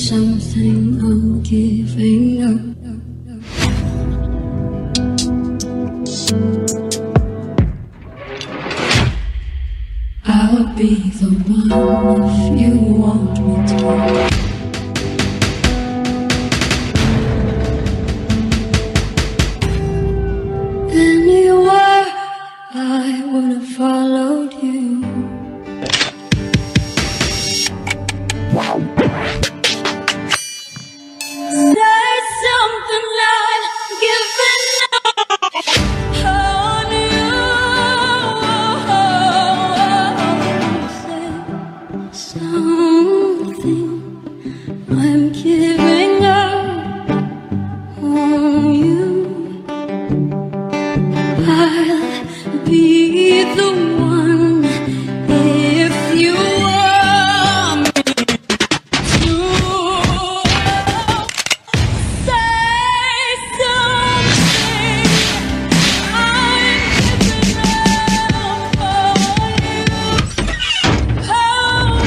something I'm giving up. I'll be the one if you want me to. Anywhere I would have followed you. Say something like giving up on you. Say something, I'm giving up on you. I'll be the one if you want me to. Say something, I'm giving up on you. I'll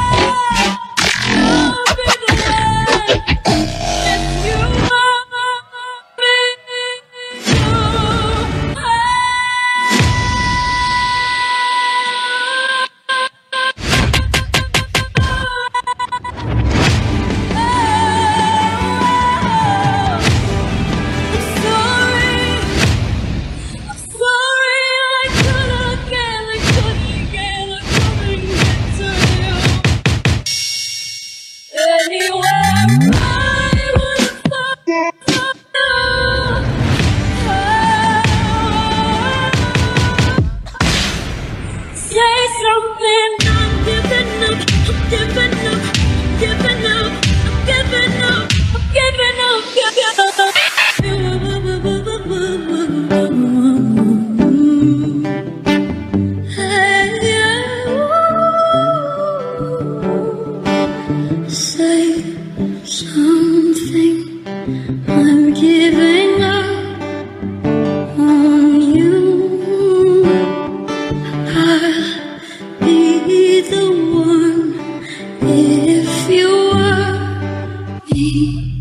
be the one if you want me to. Say something, I'm giving up, I'm giving up, I'm giving up, I'm giving up, I'm giving up, giving up. Say something, I'm giving up on you. I'll be the one if you were me.